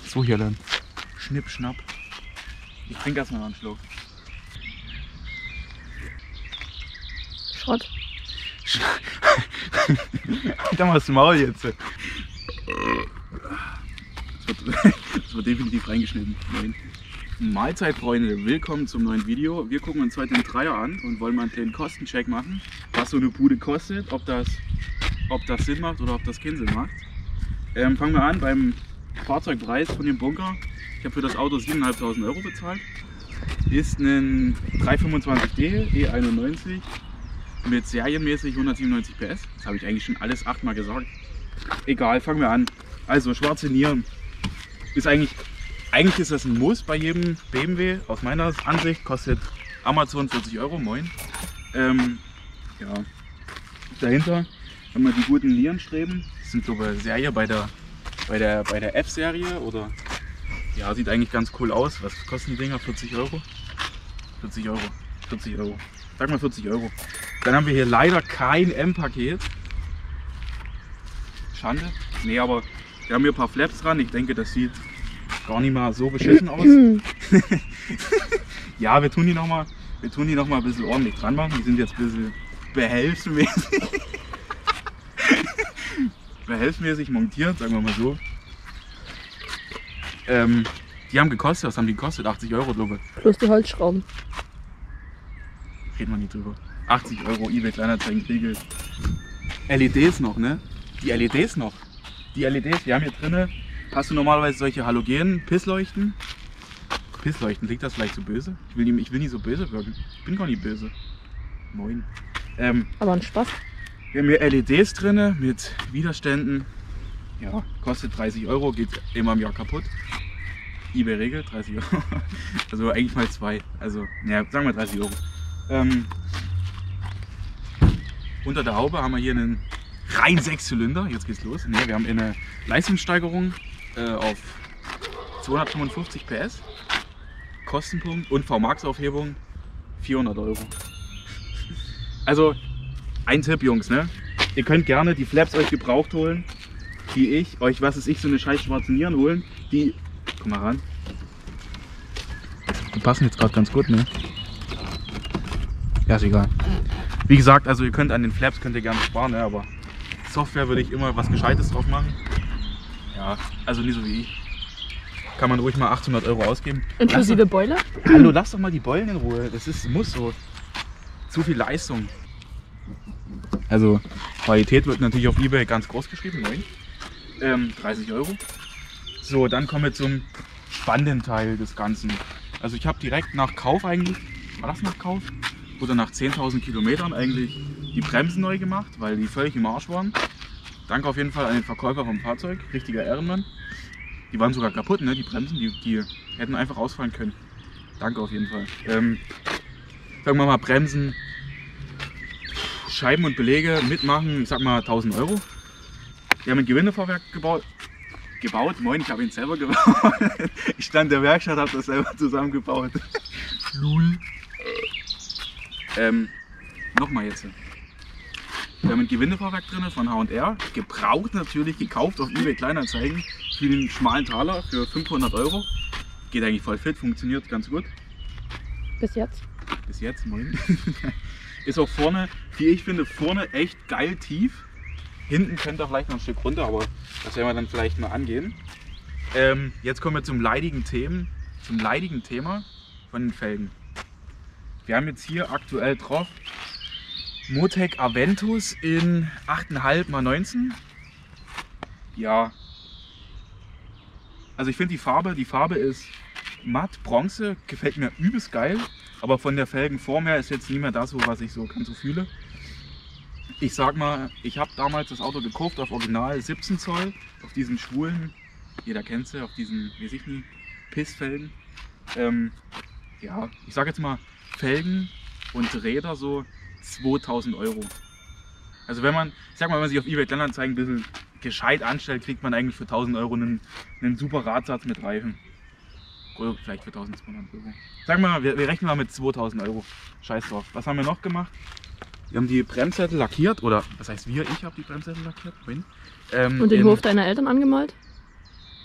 So hier dann. Schnipp, schnapp. Ich trinke erstmal noch einen Schluck. Schrott. Da mal das Maul jetzt. Das wird definitiv reingeschnitten. Mahlzeit, Freunde, willkommen zum neuen Video. Wir gucken uns heute den Dreier an und wollen mal einen kleinen Kostencheck machen, was so eine Bude kostet, ob das Sinn macht oder ob das keinen Sinn macht. Fangen wir an beim Fahrzeugpreis von dem Bunker. Ich habe für das Auto 7.500 Euro bezahlt. Ist ein 325D E91 mit serienmäßig 197 PS. Das habe ich eigentlich schon alles 8-mal gesagt. Egal, fangen wir an. Also schwarze Nieren ist eigentlich ist das ein Muss bei jedem BMW. Aus meiner Ansicht kostet Amazon 40 Euro, moin. Ja. Dahinter haben wir die guten Nierenstreben. Das sind glaube ich Serie bei der F-Serie oder ja, sieht eigentlich ganz cool aus. Was kosten die Dinger? 40 Euro? 40 Euro. 40 Euro. Sag mal 40 Euro. Dann haben wir hier leider kein M-Paket. Schande. Nee, aber wir haben hier ein paar Flaps dran. Ich denke, das sieht gar nicht mal so beschissen aus. Ja, wir tun die noch mal ein bisschen ordentlich dran machen. Die sind jetzt ein bisschen behelfsmäßig montiert, sagen wir mal so. Die haben gekostet, was haben die gekostet? 80 Euro, glaube ich. Plus die Holzschrauben. Reden wir nicht drüber. 80 Euro, eBay Kleinanzeigen, Kriegel. LEDs noch, ne? Die LEDs noch. Die LEDs, wir haben hier drinnen, hast du normalerweise solche Halogen-Pissleuchten. Pissleuchten, klingt das vielleicht so böse? Ich will nicht so böse wirken. Ich bin gar nicht böse. Moin. Aber ein Spaß. Wir haben hier LEDs drin mit Widerständen. Ja, kostet 30 Euro, geht immer im Jahr kaputt. eBay regelt 30 Euro. Also eigentlich mal 2. Also, ja, sagen wir 30 Euro. Unter der Haube haben wir hier einen rein 6-Zylinder. Jetzt geht's los. Ne, wir haben eine Leistungssteigerung auf 255 PS. Kostenpunkt und VMAX-Aufhebung 400 Euro. Also, ein Tipp, Jungs, ne? Ihr könnt gerne die Flaps euch gebraucht holen, die euch, was weiß ich, so eine scheiß schwarzen Nieren holen, die, guck mal ran, die passen jetzt gerade ganz gut, ne? Ja, ist egal. Wie gesagt, also ihr könnt an den Flaps gerne sparen, ne? Aber Software würde ich immer was Gescheites drauf machen. Ja, also nicht so wie ich. Kann man ruhig mal 800 Euro ausgeben. Inklusive Boiler? Hallo, lass doch mal die Beulen in Ruhe. Das muss so. Zu viel Leistung. Also Qualität wird natürlich auf eBay ganz groß geschrieben, 30 Euro. So, dann kommen wir zum spannenden Teil des Ganzen. Also ich habe direkt nach Kauf eigentlich, war das nach Kauf? Oder nach 10.000 Kilometern eigentlich die Bremsen neu gemacht, weil die völlig im Arsch waren. Danke auf jeden Fall an den Verkäufer vom Fahrzeug, richtiger Ehrenmann. Die waren sogar kaputt, ne? Die Bremsen, die hätten einfach ausfallen können. Danke auf jeden Fall. Sagen wir mal Bremsen, Scheiben und Belege mitmachen, ich sag mal 1000 Euro. Wir haben ein Gewindefahrwerk gebaut. Moin, ich habe ihn selber gebaut. Ich stand in der Werkstatt, habe das selber zusammengebaut. Lul. Nochmal jetzt. Wir haben ein Gewindefahrwerk drin von H&R. Gebraucht natürlich, gekauft auf eBay Kleinanzeigen für den schmalen Taler für 500 Euro. Geht eigentlich voll fit, funktioniert ganz gut. Bis jetzt. Bis jetzt, moin. Ist auch vorne, wie ich finde, vorne echt geil tief. Hinten könnte er vielleicht noch ein Stück runter, aber das werden wir dann vielleicht mal angehen. Jetzt kommen wir zum leidigen Thema von den Felgen. Wir haben jetzt hier aktuell drauf Motec Aventus in 8,5 x 19. Ja. Also ich finde die Farbe ist matt, Bronze, gefällt mir übelst geil. Aber von der Felgenform her ist jetzt nicht mehr das, was ich so ganz so fühle. Ich sag mal, ich habe damals das Auto gekauft auf Original 17 Zoll, auf diesen schwulen, jeder kennt sie, auf diesen, weiß ich nicht, Pissfelgen. Ja, ich sag jetzt mal Felgen und Räder so 2000 Euro. Also wenn man, ich sag mal, wenn man sich auf eBay Kleinanzeigen ein bisschen gescheit anstellt, kriegt man eigentlich für 1000 Euro einen super Radsatz mit Reifen. Oder vielleicht für 1200 Euro. Sagen wir mal, wir rechnen mal mit 2000 Euro. Scheiß drauf. Was haben wir noch gemacht? Wir haben die Bremssättel lackiert, oder was heißt wir? Ich habe die Bremssättel lackiert. Und den Hof deiner Eltern angemalt?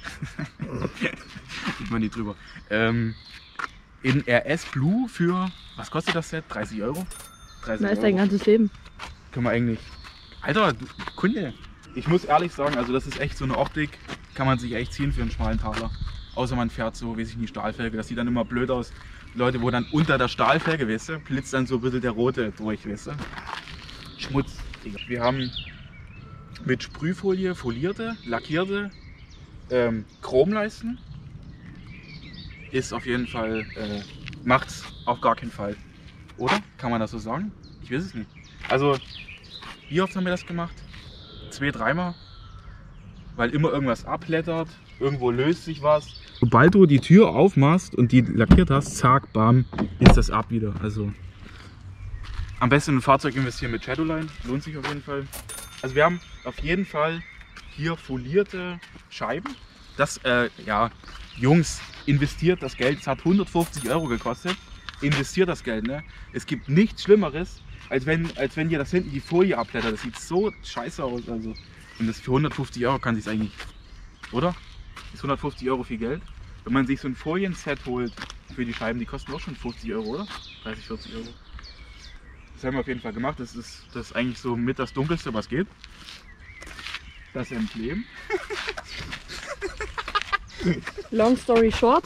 Sieht man nicht drüber. In RS Blue für, was kostet das Set? 30 Euro? 30 Na, ist dein ganzes Leben. Können wir eigentlich... Alter, du Kunde. Ich muss ehrlich sagen, also das ist echt so eine Optik, kann man sich echt ziehen für einen schmalen Taler. Außer man fährt so, weiß ich nicht, Stahlfelge. Das sieht dann immer blöd aus. Leute, wo dann unter der Stahlfelge, weißt du, blitzt dann so ein bisschen der rote durch, weißt du. Schmutz, Digga. Wir haben mit Sprühfolie folierte, lackierte Chromleisten. Ist auf jeden Fall, macht's auf gar keinen Fall. Oder? Kann man das so sagen? Ich weiß es nicht. Also, wie oft haben wir das gemacht? 2-, 3-mal. Weil immer irgendwas abblättert, irgendwo löst sich was. Sobald du die Tür aufmachst und die lackiert hast, zack, bam, ist das ab wieder. Also am besten in ein Fahrzeug investieren mit Shadowline, lohnt sich auf jeden Fall. Also wir haben auf jeden Fall hier folierte Scheiben. Das, ja, Jungs, investiert das Geld. Es hat 150 Euro gekostet. Investiert das Geld, ne? Es gibt nichts Schlimmeres, als wenn dir das hinten die Folie abblättert. Das sieht so scheiße aus. Also. Und das für 150 Euro kann sich eigentlich, oder? Ist 150 Euro viel Geld? Wenn man sich so ein Folienset holt für die Scheiben, die kosten auch schon 50 Euro, oder? 30, 40 Euro. Das haben wir auf jeden Fall gemacht. Das ist eigentlich so mit das Dunkelste, was geht. Das Emblem. Long story short.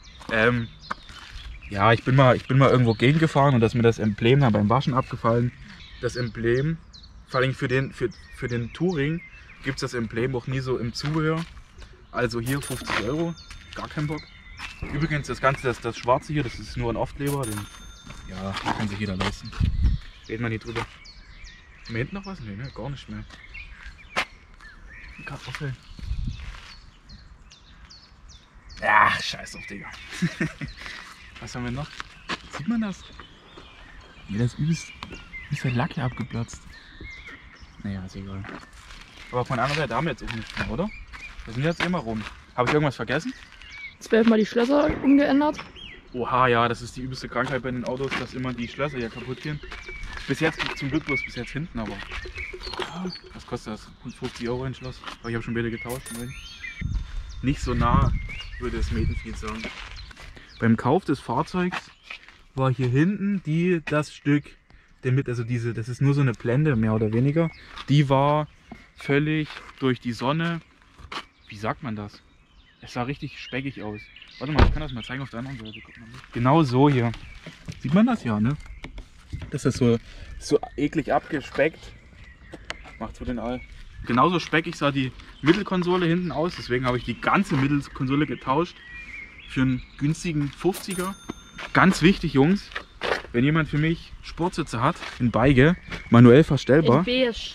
Ja, ich bin mal irgendwo gegengefahren und da ist mir das Emblem dann beim Waschen abgefallen. Das Emblem, vor allem für den Touring, gibt es das Emblem auch nie so im Zubehör. Also hier 50 Euro, gar kein Bock. Übrigens das Ganze, das Schwarze hier, das ist nur ein Aufkleber, den ja, kann sich jeder leisten. Reden wir nicht drüber. Haben wir hinten noch was? Nee, ne? Gar nicht mehr. Kartoffeln. Ach, scheiß auf, Digga. Was haben wir noch? Sieht man das? Ja, das ist der Lack hier abgeplatzt. Naja, ist egal. Aber von der anderen Seite haben wir jetzt auch nichts mehr, oder? Wir sind jetzt immer rum. Habe ich irgendwas vergessen? 12-mal die Schlösser umgeändert. Oha, ja, das ist die übelste Krankheit bei den Autos, dass immer die Schlösser hier kaputt gehen. Bis jetzt zum Glück bloß bis jetzt hinten, aber was kostet das? 50 Euro ein Schloss. Aber ich habe schon wieder getauscht. Nicht so nah, würde es Metenfield sagen. Beim Kauf des Fahrzeugs war hier hinten das Stück, also das ist nur so eine Blende, mehr oder weniger. Die war völlig durch die Sonne, wie sagt man das? Es sah richtig speckig aus. Warte mal, ich kann das mal zeigen auf der anderen Seite. Guck mal. Genau so hier. Sieht man das ja, ne? Das ist so eklig abgespeckt. Macht so den All. Genauso speckig sah die Mittelkonsole hinten aus, deswegen habe ich die ganze Mittelkonsole getauscht für einen günstigen 50er. Ganz wichtig, Jungs, wenn jemand für mich Sportsitze hat, in Beige, manuell verstellbar. In beige.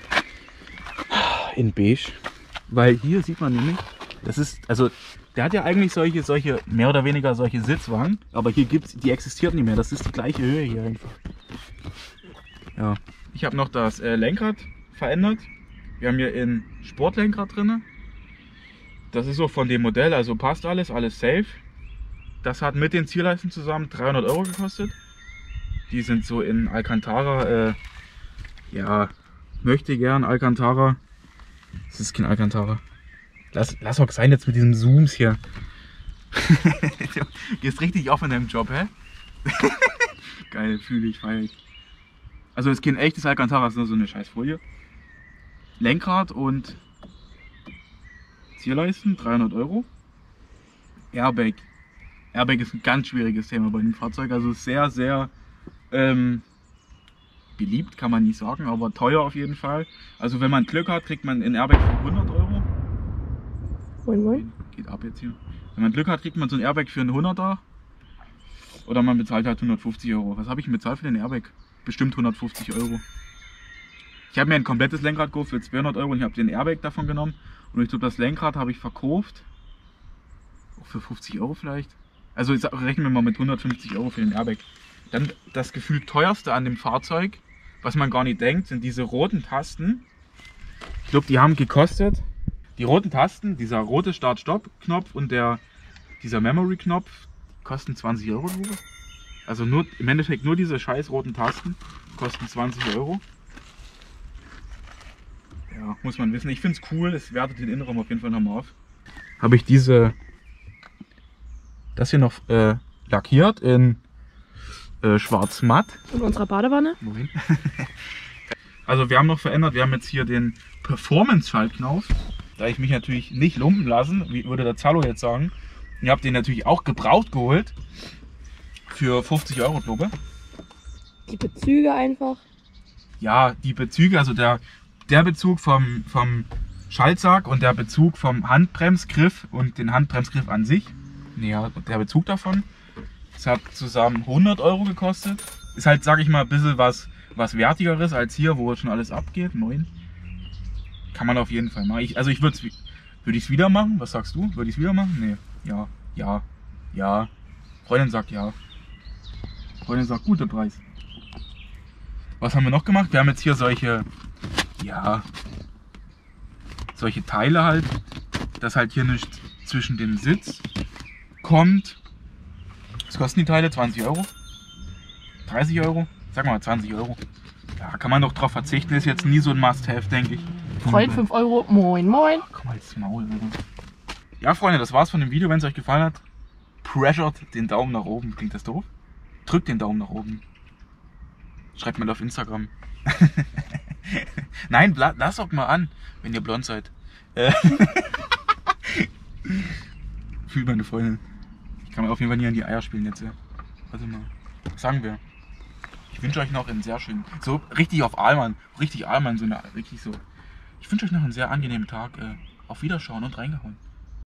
In beige. Weil hier sieht man nämlich, das ist, also der hat ja eigentlich solche mehr oder weniger solche Sitzwagen, aber hier die existiert nicht mehr. Das ist die gleiche Höhe hier einfach. Ja, ich habe noch das Lenkrad verändert. Wir haben hier ein Sportlenkrad drin. Das ist so von dem Modell, also passt alles safe. Das hat mit den Zierleisten zusammen 300 Euro gekostet. Die sind so in Alcantara, ja, möchte gern Alcantara. Das ist kein Alcantara. Lass auch sein jetzt mit diesem Zooms hier. Du gehst richtig auf in deinem Job, hä? Geil, fühle ich, feier ich. Also es ist kein echtes Alcantara, es ist nur so eine Scheißfolie. Lenkrad und Zierleisten, 300 Euro. Airbag. Airbag ist ein ganz schwieriges Thema bei dem Fahrzeug. Also sehr, sehr beliebt, kann man nicht sagen, aber teuer auf jeden Fall. Also wenn man Glück hat, kriegt man ein Airbag für 100 Euro. Moin, moin. Geht ab jetzt hier. Wenn man Glück hat, kriegt man so ein Airbag für einen 100er. Oder man bezahlt halt 150 Euro. Was habe ich denn bezahlt für den Airbag? Bestimmt 150 Euro. Ich habe mir ein komplettes Lenkrad gekauft für 200 Euro und ich habe den Airbag davon genommen. Und ich glaube, das Lenkrad habe ich verkauft. Auch für 50 Euro vielleicht. Also jetzt rechnen wir mal mit 150 Euro für den Airbag. Dann das gefühlt teuerste an dem Fahrzeug, was man gar nicht denkt, sind diese roten Tasten. Ich glaube, die haben gekostet. Die roten Tasten, dieser rote Start-Stopp-Knopf und dieser Memory-Knopf kosten 20 Euro. Also nur, im Endeffekt nur diese scheiß roten Tasten kosten 20 Euro. Ja, muss man wissen. Ich finde es cool, es wertet den Innenraum auf jeden Fall nochmal auf. habe ich das hier noch lackiert in schwarz matt. In unserer Badewanne. Wohin? Also wir haben noch verändert, wir haben jetzt hier den Performance-Schaltknauf. Da ich mich natürlich nicht lumpen lassen, wie würde der Zallo jetzt sagen. Ich habe den natürlich auch gebraucht geholt. Für 50 Euro, glaube ich. Die Bezüge einfach. Ja, die Bezüge, also der Bezug vom Schaltsack und der Bezug vom Handbremsgriff und den Handbremsgriff an sich. Ja, der Bezug davon. Das hat zusammen 100 Euro gekostet. Ist halt, sag ich mal, ein bisschen was Wertigeres als hier, wo schon alles abgeht. 9. Kann man auf jeden Fall machen. Also ich würde ich es wieder machen? Was sagst du? Würde ich es wieder machen? Nee. Ja, ja, ja. Freundin sagt ja. Freundin sagt guter Preis. Was haben wir noch gemacht? Wir haben jetzt hier solche Teile halt, dass halt hier nicht zwischen dem Sitz kommt. Was kosten die Teile? 20 Euro? 30 Euro? Sag mal 20 Euro. Ja, kann man doch drauf verzichten. Ist jetzt nie so ein Must-Have, denke ich. Freund 5 Euro. Moin, moin. Komm mal ins Maul, Alter. Ja, Freunde, das war's von dem Video. Wenn es euch gefallen hat, pressured den Daumen nach oben. Klingt das doof? Drückt den Daumen nach oben. Schreibt mal auf Instagram. Nein, lasst doch mal an, wenn ihr blond seid. Fühlt meine Freundin. Ich kann mir auf jeden Fall nie an die Eier spielen jetzt. Ja. Warte mal. Was sagen wir? Ich wünsche euch noch einen sehr schönen, so richtig auf Ahlmann, richtig so eine, richtig so. Ich wünsche euch noch einen sehr angenehmen Tag. Auf Wiederschauen und reingehauen.